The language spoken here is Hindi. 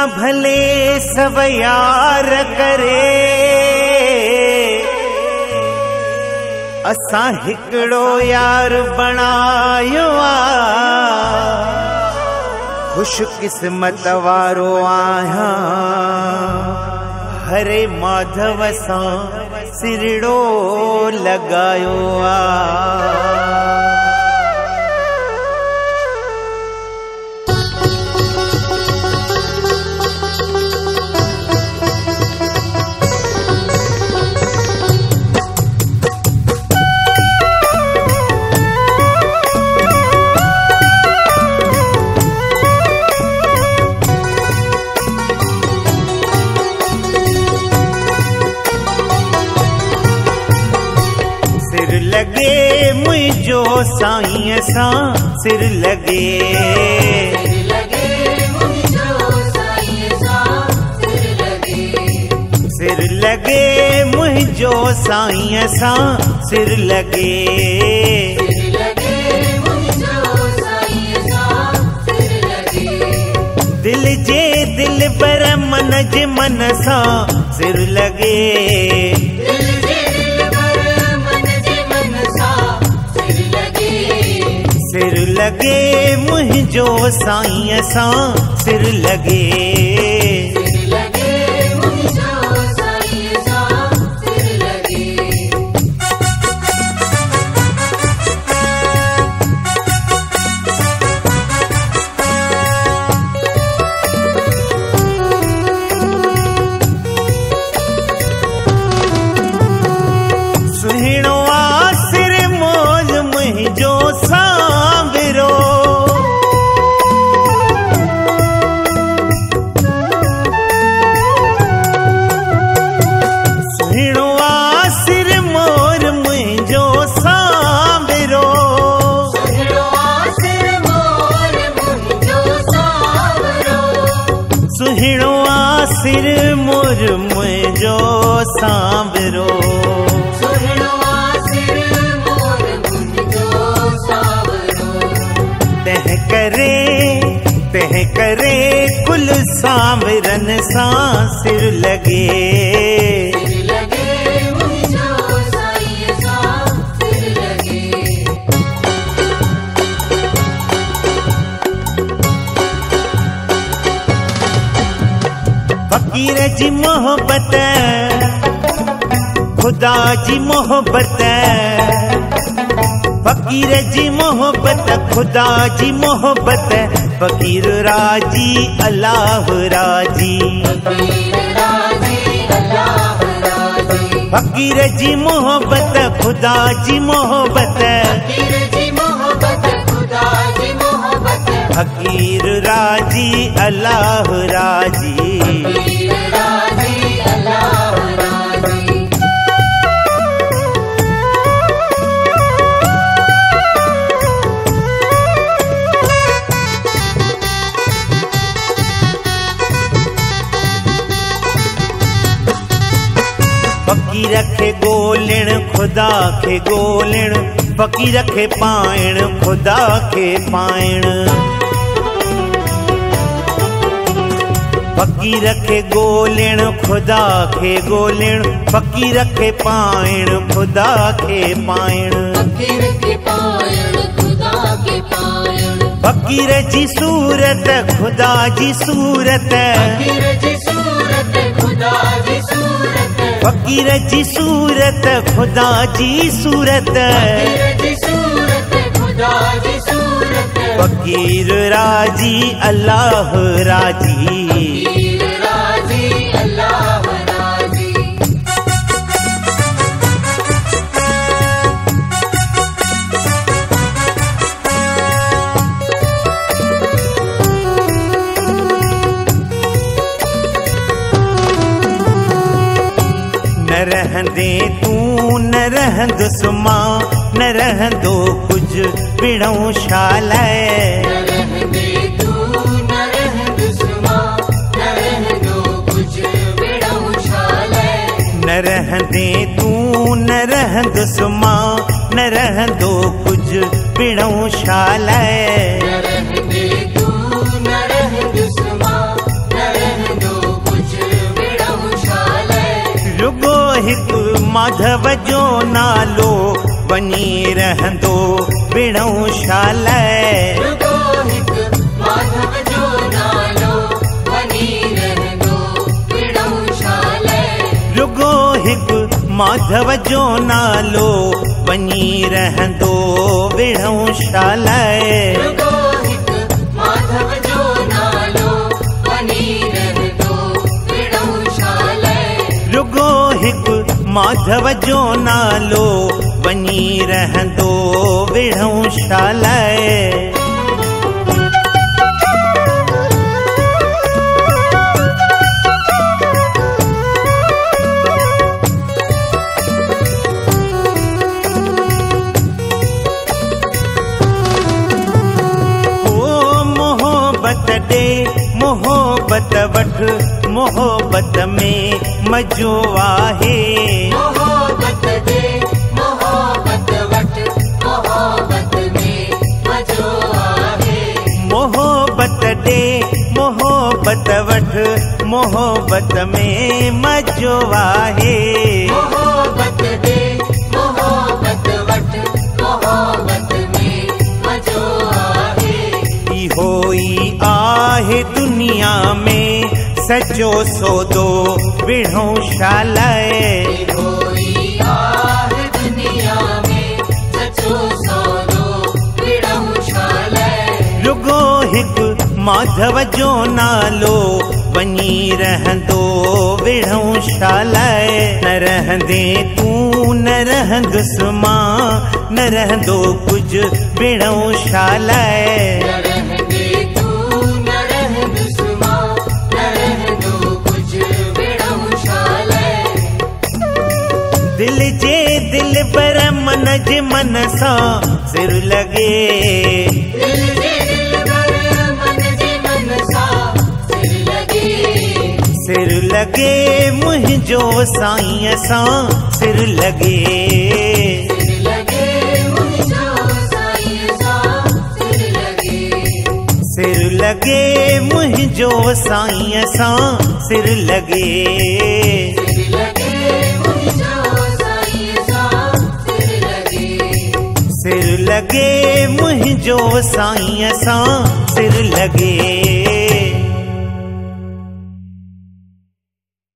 भले सब यार करे, असां हिकड़ो यार बणायो आ। खुश किस्मत वारो आहियां, हरे माधव सां सिरड़ो लगायो आ। लगे मुझो साईं सां सिर लगे, सिर लगे मुझो साईं सां सिर लगे। दिल जे दिल पर मन जे मन सां सिर लगे, सिर लगे मुझो साईं सां सिर लगे। सुहिणो आ सिर मोज मुझो सांवरो, सुहिणो आ सिर मोर मुझो सांवरो, सुहिणो आ सिर मोर मुझो सांवरो। तह करे कुल सांवरन सां सिर लगे, फकीर जी मोहब्बत खुदा जी मोहब्बत, फकीर जी मोहब्बत खुदा जी मोहब्बत, फकीर राजी अल्लाह राजी, फकीर जी मोहब्बत खुदा जी मोहब्बत, फकीर राजी अल्लाह राजी। फकीर खे गोलिण खुदा खे गोलिण, फकीर खे पाइण खुदा खे पाइण, फकीर खे गोलिण खुदा खे गोलिण, फकीर खे पाइण खुदा खे पाइण, फकीर जी सूरत खुदा जी सूरत, फकीर जी सूरत खुदा जी सूरत, फकीर राजी अल्लाह राजी। न रहंदे तू न रहंदुस मां, न रहंदो कुछ पिणो शालाए, न रहंदे तू न रहंदुस मां, न रहंदो कुछ पिणो शालाए, माधव जो नालो वञी रहंदो विणौशाला। रुगो हिक माधव जो नालो वञी रहंदो विणौशाला। रुगो हिक माधव जो नालो वञी रहंदो विणौशाला। रुगो हिक माधव जो नालो वञी रहंदो विणौशाला। रुगो हिक माधव जो नालो वञी रहंदो विणौशाला। मोहब्बत वठ मोहब्बत में मजो आहे। मोहब्बत दे मोहब्बत वठ मोहब्बत में मजो आहे। मोहब्बत दे मोहब्बत वठ मोहब्बत में मजो आहे। मोहब्बत दे मोहब्बत वठ मोहब्बत में मजो आहे। इहो ई आहे दुनिया में सचो सौदो विणौशाला। इहो ई आहे दुनिया में सचो सौदो विणौशाला। रुगो हिक माधव जो नालो वञी रहंदो विणौशाला। न रहंदे तूं न रहंदुसि मां न रहंदो कुझु विणौशाला। दिल जे दिल पर मन जे मन सां सिर लगे। दिल जे दिल पर मन जे मन सां सिर लगे। सिर लगे मुंहिंजो साईं सां सिर लगे। सिर लगे मुंहिंजो साईं सां सिर लगे। सिर लगे मुंहिंजो साईं सां सिर लगे। सिर लगे मुंहिंजो साईं सां सिर लगे। सिर लगे मुंहिंजो साईं सां सिर लगे।